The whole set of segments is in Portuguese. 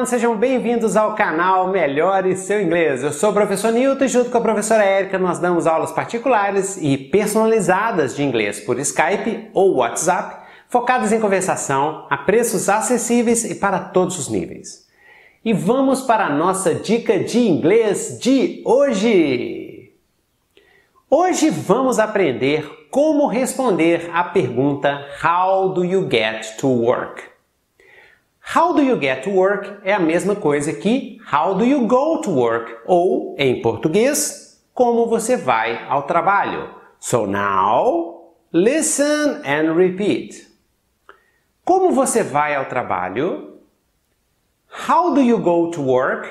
everyone! Sejam bem-vindos ao canal Melhore Seu Inglês. Eu sou o professor Newton e junto com a professora Érica nós damos aulas particulares e personalizadas de inglês por Skype ou WhatsApp, focadas em conversação, a preços acessíveis e para todos os níveis. E vamos para a nossa dica de inglês de hoje! Hoje vamos aprender como responder à pergunta How do you get to work? How do you get to work é a mesma coisa que How do you go to work? Ou, em português, como você vai ao trabalho. So now, listen and repeat. Como você vai ao trabalho? How do you go to work?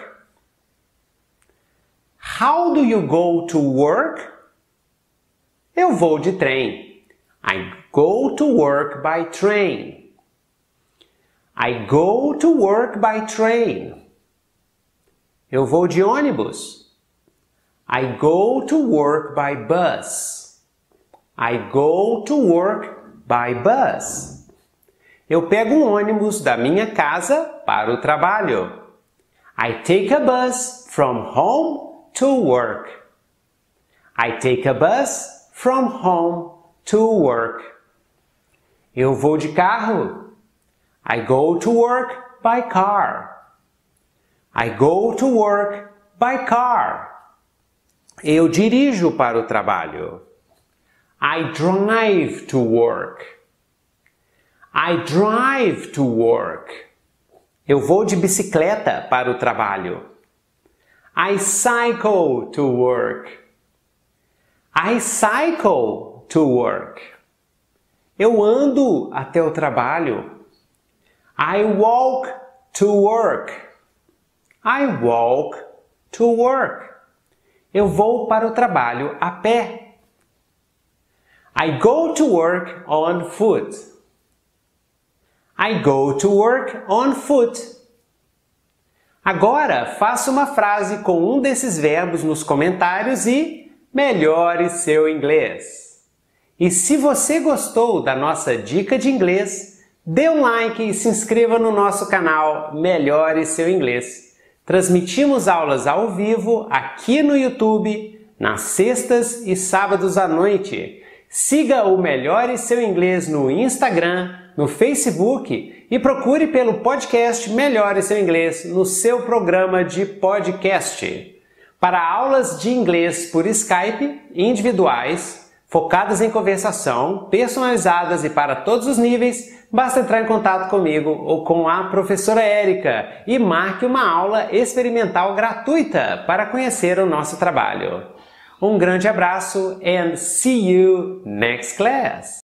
How do you go to work? Eu vou de trem. I go to work by train. I go to work by train. Eu vou de ônibus. I go to work by bus. I go to work by bus. Eu pego um ônibus da minha casa para o trabalho. I take a bus from home to work. I take a bus from home to work. Eu vou de carro. I go to work by car. I go to work by car. Eu dirijo para o trabalho. I drive to work. I drive to work. Eu vou de bicicleta para o trabalho. I cycle to work. I cycle to work. Eu ando até o trabalho. I walk to work. I walk to work. Eu vou para o trabalho a pé. I go to work on foot. I go to work on foot. Agora, faça uma frase com um desses verbos nos comentários e melhore seu inglês. E se você gostou da nossa dica de inglês, dê um like e se inscreva no nosso canal Melhore Seu Inglês. Transmitimos aulas ao vivo aqui no YouTube, nas sextas e sábados à noite. Siga o Melhore Seu Inglês no Instagram, no Facebook e procure pelo podcast Melhore Seu Inglês no seu programa de podcast. Para aulas de inglês por Skype, individuais, focadas em conversação, personalizadas e para todos os níveis, basta entrar em contato comigo ou com a professora Érica e marque uma aula experimental gratuita para conhecer o nosso trabalho. Um grande abraço and see you next class!